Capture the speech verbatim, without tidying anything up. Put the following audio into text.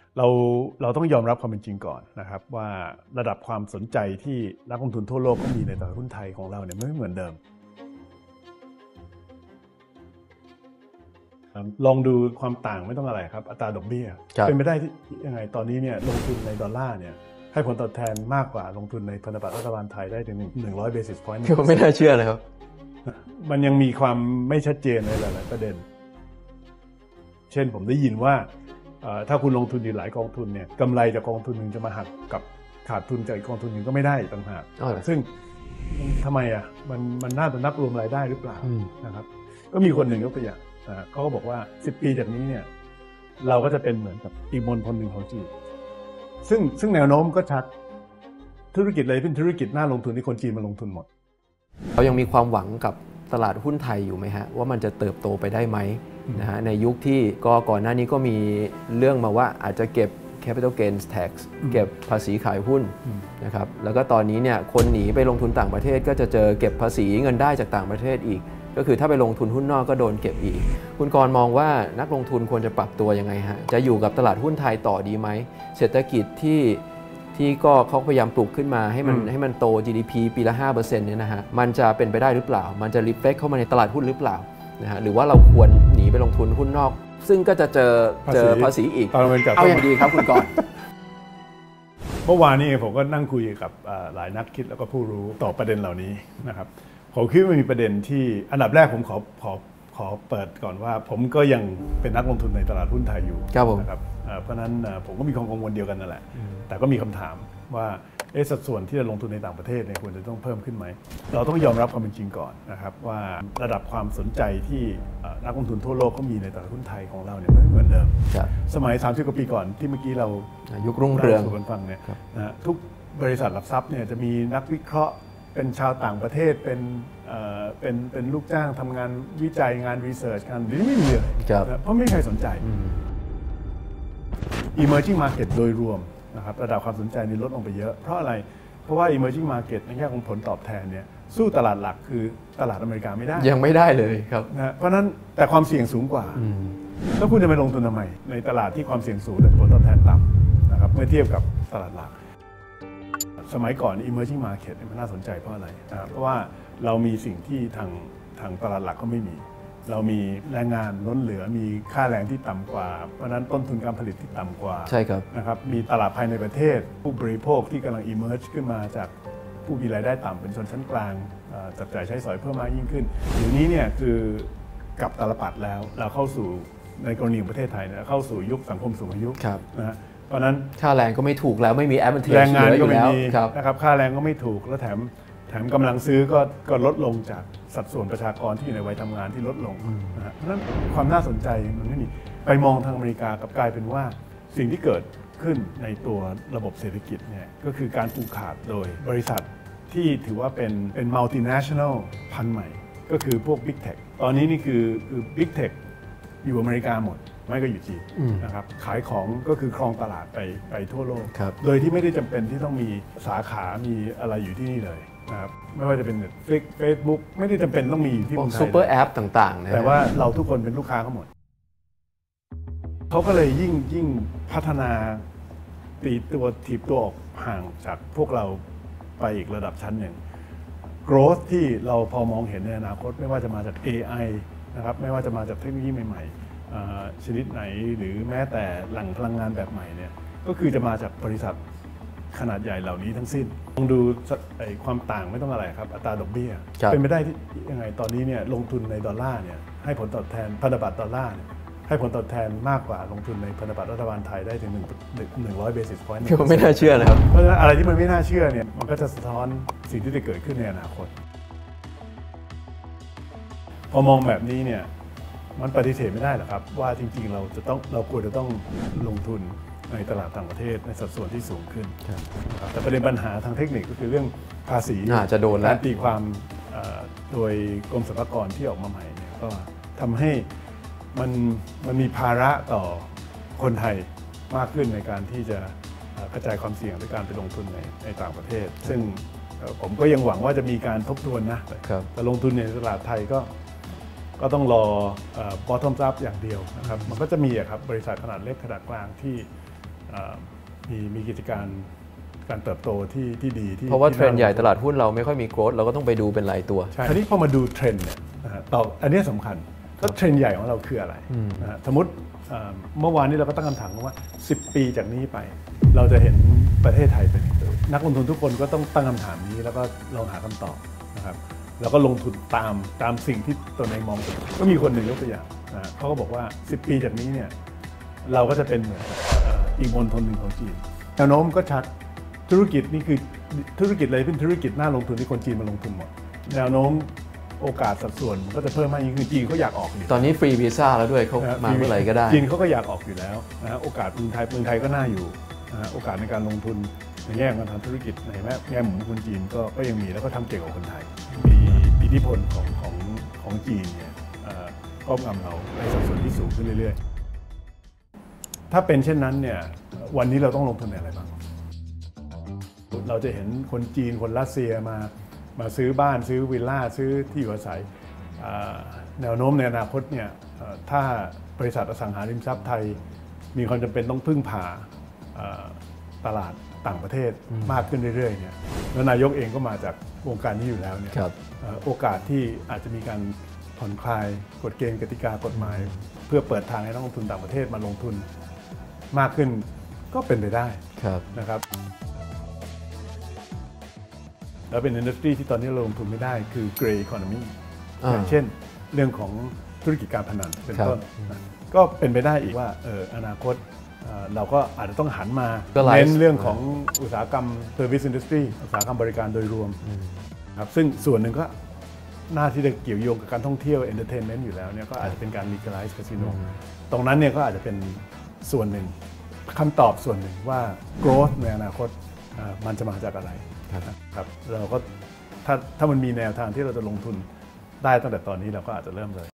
เราเราต้องยอมรับความเป็นจริงก่อนนะครับว่าระดับความสนใจที่นักลงทุนทั่วโลกก็มีในตลาดหุ้นไทยของเราเนี่ยไม่เหมือนเดิมลองดูความต่างไม่ต้องอะไรครับอัตราดอกเบี้ยเป็นไปได้ที่ยังไงตอนนี้เนี่ยลงทุนในดอลลาร์เนี่ยให้ผลตอบแทนมากกว่าลงทุนในพันธบัตรรัฐบาลไทยได้ถึงหนึ่งร้อยเบสิสพอยต์ไม่น่าเชื่อเลยครับมันยังมีความไม่ชัดเจนในหลายๆประเด็นเช่นผมได้ยินว่าถ้าคุณลงทุนอยู่หลายกองทุนเนี่ยกำไรจากกองทุนหนึ่งจะมาหักกับขาดทุนจากอีกกองทุนหนึ่งก็ไม่ได้ต่างหากซึ่งทำไมอ่ะมันมันน่าจะนับรวมรายได้หรือเปล่านะครับก็มีคนหนึ่งยกตัวอย่างเขาก็บอกว่าสิบปีจากนี้เนี่ยเราก็จะเป็นเหมือนกับอีกมณฑลหนึ่งของจีนซึ่งซึ่งแนวโน้มก็ชัดธุรกิจอะไรเป็นธุรกิจน่าลงทุนที่คนจีนมาลงทุนหมดเรายังมีความหวังกับตลาดหุ้นไทยอยู่ไหมฮะว่ามันจะเติบโตไปได้ไหมนะฮะในยุคที่ก็ก่อนหน้านี้ก็มีเรื่องมาว่าอาจจะเก็บ capital gains tax เก็บภาษีขายหุ้นนะครับแล้วก็ตอนนี้เนี่ยคนหนีไปลงทุนต่างประเทศก็จะเจอเก็บภาษีเงินได้จากต่างประเทศอีกก็คือถ้าไปลงทุนหุ้นนอกก็โดนเก็บอีกคุณกรณ์มองว่านักลงทุนควรจะปรับตัวยังไงฮะจะอยู่กับตลาดหุ้นไทยต่อดีไหมเศรษฐกิจที่ที่ก็เขาพยายามปลุกขึ้นมาให้มันให้มันโต จี ดี พี ปีละ ห้าเปอร์เซ็นต์ เนี่ยนะฮะมันจะเป็นไปได้หรือเปล่ามันจะรีเฟล็กเข้ามาในตลาดหุ้นหรือเปล่านะฮะหรือว่าเราควรหนีไปลงทุนหุ้นนอกซึ่งก็จะเจอเจอภาษีอีกเอาอย่างดีครับคุณกรณ์เมื่อวานนี้ผมก็นั่งคุยกับหลายนักคิดแล้วก็ผู้รู้ต่อประเด็นเหล่านี้นะครับผมคิดว่ามีประเด็นที่อันดับแรกผมขอขอขอเปิดก่อนว่าผมก็ยังเป็นนักลงทุนในตลาดหุ้นไทยอยู่นะครับเพราะนั้นผมก็มีความกังวลเดียวกันนั่นแหละแต่ก็มีคำถามว่าสัดส่วนที่จะลงทุนในต่างประเทศเนี่ยควรจะต้องเพิ่มขึ้นไหมเราต้องยอมรับความเป็นจริงก่อนนะครับว่าระดับความสนใจที่นักลงทุนทั่วโลกก็มีในตลาดหุ้นไทยของเราเนี่ยไม่เหมือนเดิมสมัยสามสิบกว่าปีก่อนที่เมื่อกี้เรายุครุ่งเรืองสู่กันฟังเนี่ยนะทุกบริษัทหลักทรัพย์เนี่ยจะมีนักวิเคราะห์เป็นชาวต่างประเทศเป็นเป็นเป็นลูกจ้างทำงานวิจัยงานรีเสิร์ชกันไม่มีเลยเพราะไม่มีใครสนใจ emerging market โดยรวมนะครับระดับความสนใจนี่ลดลงไปเยอะเพราะอะไรเพราะว่า emerging market ในแง่ของผลตอบแทนเนี่ยสู้ตลาดหลักคือตลาดอเมริกาไม่ได้ยังไม่ได้เลยครับนะเพราะนั้นแต่ความเสี่ยงสูงกว่าแล้วคุณจะไปลงทุนทำไมในตลาดที่ความเสี่ยงสูงแต่ผลตอบแทนต่ำนะครับเมื่อเทียบกับตลาดหลักสมัยก่อน emerging market มันน่าสนใจเพราะอะไรนะเพราะว่าเรามีสิ่งที่ทางทางตลาดหลักก็ไม่มีเรามีแรงงานล้นเหลือมีค่าแรงที่ต่ำกว่าเพราะนั้นต้นทุนการผลิตที่ต่ำกว่าใช่ครับนะครับมีตลาดภายในประเทศผู้บริโภคที่กำลัง emerge ขึ้นมาจากผู้มีรายได้ต่ำเป็นชนชั้นกลางจับจ่ายใช้สอยเพิ่มมากยิ่งขึ้นเดี๋ยวนี้เนี่ยคือกับตลปัดแล้วเราเข้าสู่ในกรณีของประเทศไทยเนี่ยเข้าสู่ยุคสังคมสูงอายุนะเพราะนั้นค่าแรงก็ไม่ถูกแล้วไม่มี advantage แรงงานก็ไม่มีนะครับค่าแรงก็ไม่ถูกแล้วแถมแถมกำลังซื้อก็ก็ลดลงจากสัดส่วนประชากรที่อยู่ในวัยทำงานที่ลดลงนะฮะเพราะฉะนั้นความน่าสนใจมันไม่มีไปมองทางอเมริกากับกลายเป็นว่าสิ่งที่เกิดขึ้นในตัวระบบเศรษฐกิจเนี่ยก็คือการผูกขาดโดยบริษัทที่ถือว่าเป็นเป็น multinational พันธุ์ใหม่ก็คือพวก Big Tech ตอนนี้นี่คือคือ Big Tech อยู่อเมริกาหมดไม่ก็อยู่จีนนะครับขายของก็คือครองตลาดไปไปทั่วโลกโดยที่ไม่ได้จำเป็นที่ต้องมีสาขามีอะไรอยู่ที่นี่เลยนะครับไม่ว่าจะเป็น Netflix Facebook ไม่ได้จำเป็นต้องมีอยู่ที่เมืองไทยซูเปอร์แอปต่างๆแต่ว่าเราทุกคนเป็นลูกค้าเขาหมดเขาก็เลยยิ่งยิ่งพัฒนาตีตัวถีบตัวออกห่างจากพวกเราไปอีกระดับชั้นหนึ่ง growth ที่เราพอมองเห็นในอนาคตไม่ว่าจะมาจาก เอ ไอ นะครับไม่ว่าจะมาจากเทคโนโลยีใหม่ๆชนิดไหนหรือแม้แต่แหล่งพลังงานแบบใหม่เนี่ยก็คือจะมาจากบริษัทขนาดใหญ่เหล่านี้ทั้งสิ้นลองดูความต่างไม่ต้องอะไรครับอัตราดอกเบี้ยเป็นไปได้ที่ยังไงตอนนี้เนี่ยลงทุนในดอลลาร์เนี่ยให้ผลตอบแทนพันธบัตรดอลลาร์ให้ผลตอบแทนมากกว่าลงทุนในพันธบัตรรัฐบาลไทยได้ถึงหนึ่งร้อยเบสิสพอยต์ไม่น่าเชื่อนะครับเพราะฉะนั้นอะไรที่มันไม่น่าเชื่อเนี่ยมันก็จะสะท้อนสิ่งที่จะเกิดขึ้นในอนาคตพอมองแบบนี้เนี่ยมันปฏิเสธไม่ได้หรอกครับว่าจริงๆเราจะต้องเราควรจะต้องลงทุนในตลาดต่างประเทศในสัดส่วนที่สูงขึ้นแต่ประเด็นปัญหาทางเทคนิคก็คือเรื่องภาษีจะโดนแล้วการตีความโดยกรมสรรพากรที่ออกมาใหม่เนี่ยก็ทำให้มันมันมีภาระต่อคนไทยมากขึ้นในการที่จะกระจายความเสี่ยงด้วยการไปลงทุนในในต่างประเทศซึ่งผมก็ยังหวังว่าจะมีการทบทวนนะแต่ลงทุนในตลาดไทยก็ก็ต้องรอ bottom up อย่างเดียวนะครับมันก็จะมีครับบริษัทขนาดเล็กขนาดกลางที่มีมีกิจการการเติบโตที่ที่ดีที่เพราะว่าเทรนด์ใหญ่ตลาดหุ้นเราไม่ค่อยมีโกรธเราก็ต้องไปดูเป็นรายตัวใช่ทีนี้พอมาดูเทรนด์เนี่ยนะฮะต่ออันนี้สำคัญก็เทรนด์ใหญ่ของเราคืออะไรนะฮะสมมติเมื่อวานนี้เราก็ตั้งคำถามว่าสิบปีจากนี้ไปเราจะเห็นประเทศไทยเป็นยังไงนักลงทุนทุกคนก็ต้องตั้งคำถามนี้แล้วก็ลองหาคำตอบนะครับแล้วก็ลงทุนตามตามสิ่งที่ตนเองมองเห็นก็มีคนหนึ่งยกตัวอย่างนะเขาก็บอกว่าสิบปีจากนี้เนี่ยเราก็จะเป็นเหมือนอีกมณฑลหนึ่งของจีนแนวโน้มก็ชัดธุรกิจนี่คือธุรกิจอะไรเป็นธุรกิจน่าลงทุนที่คนจีนมาลงทุนหมดแนวโน้มโอกาสสัดส่วนมันก็จะเพิ่มมากยิ่งขึ้นจีนเขาอยากออกอยู่ตอนนี้ฟรีวีซ่าแล้วด้วยเขามาเมื่อไหร่ก็ได้จีนเขาก็อยากออกอยู่แล้วนะฮะโอกาสเมืองไทยเมืองไทยก็น่าอยู่นะฮะโอกาสในการลงทุนในแง่การทำธุรกิจในแง่มุมคนจีนก็ก็ยังมีแล้วก็ทำเก่งกว่าคนไทยมีอิทธิพลของของของจีนเนี่ยครอบงำเราในสัดส่วนที่สูงขึ้นเรื่อยๆถ้าเป็นเช่นนั้นเนี่ยวันนี้เราต้องลงทุนในอะไรบ้างเราจะเห็นคนจีนคนรัสเซียมามาซื้อบ้านซื้อวิลล่าซื้อที่อยู่อาศัยแนวโน้มในอนาคตเนี่ยถ้าบริษัทอสังหาริมทรัพย์ไทยมีความจำเป็นต้องพึ่งพาตลาดต่างประเทศมากขึ้นเรื่อยๆเนี่ยแล้วนายกเองก็มาจากวงการนี้อยู่แล้วเนี่ยโอกาสที่อาจจะมีการผ่อนคลายกฎเกณฑ์กติกากฎหมายเพื่อเปิดทางให้นักลงทุนต่างประเทศมาลงทุนมากขึ้นก็เป็นไปได้นะครับแล้วเป็นอินดัสทรีที่ตอนนี้เราลงทุนไม่ได้คือ Grey Economy อย่างเช่นเรื่องของธุรกิจการพนันเป็นต้นก็เป็นไปได้อีกว่าเอออนาคตเราก็อาจจะต้องหันมาเน้นเรื่องของอุตสาหกรรม Service Industry อุตสาหกรรมบริการโดยรวมครับซึ่งส่วนหนึ่งก็น่าที่จะเกี่ยวโยงกับการท่องเที่ยว Entertainment อยู่แล้วเนี่ยก็อาจจะเป็นการ legalize casino ตรงนั้นเนี่ยก็อาจจะเป็นส่วนหนึ่งคำตอบส่วนหนึ่งว่า growth ในอนาคตมันจะมาจากอะไรครับเราก็ถ้าถ้ามันมีแนวทางที่เราจะลงทุนได้ตั้งแต่ตอนนี้เราก็อาจจะเริ่มเลย